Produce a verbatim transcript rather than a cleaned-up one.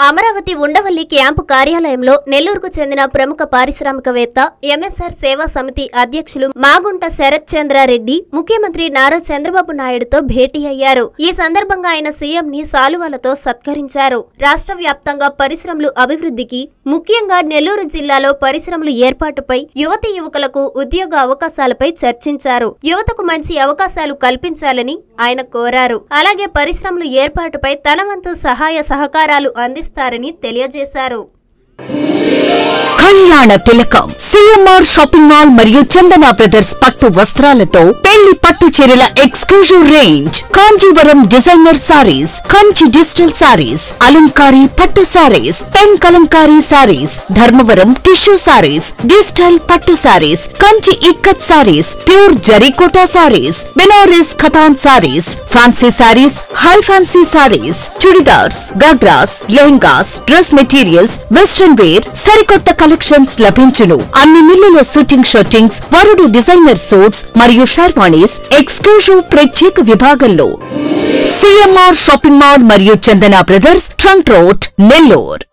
Amaravati Undavalli camp కార్యాలయంలో నెల్లూరుకు చెందిన ప్రముఖ పారిశ్రామికవేత్త ఎంఎస్ఆర్ సేవా సమితి అధ్యక్షులు మాగుంట శరత్ చంద్రారెడ్డి ముఖ్యమంత్రి నారా చంద్రబాబు నాయుడుతో భేటీ అయ్యారు. ఈ సందర్భంగా ఆయన సీఎం ని సాలువాలతో సత్కరించారు. రాష్ట్ర వ్యాప్తంగా పరిశ్రమలు అభివృద్ధికి, ముఖ్యంగా నెల్లూరు జిల్లాలో పరిశ్రమలు ఏర్పాటుపై, యువతి యువకులకు ఉద్యోగ అవకాశాలపై చర్చించారు. యువతకు మంచి అవకాశాలు కల్పించాలని ఆయన కోరారు. అలాగే పరిశ్రమలు ఏర్పాటుపై తన వంతు సహాయ సహకారాలు అందిస్తారని తెలియజేశారు. కళ్యాణ తిలకం సిఎంఆర్ షాపింగ్ మాల్ మరియు చందన బ్రదర్స్ పట్టు వస్త్రాలతో పెళ్లి పట్టు చీరల exclusive range, Kanjeevaram designer saris, Kanchi digital saris, అలంకారీ పట్టు saris, pen Kalamkari saris, Dharmavaram tissue saris, digital పట్టు saris, Kanchi ikat saris, pure Zarikota saris, Banaras katan saris, fancy saris, high fancy saris, churidars, ghagras, lehengas, dress materials, western wear, సరికొత్త కలెక్షన్స్ లభించును. అన్ని మిల్లుల షూటింగ్ షూటింగ్స్, వరుడు డిజైనర్ సూట్స్ మరియు షర్వాణీస్ ఎక్స్క్లూజివ్ ప్రత్యేక విభాగంలో. సిఎంఆర్ షాపింగ్ మాల్ మరియు Chandana brothers, trunk road, Nellore.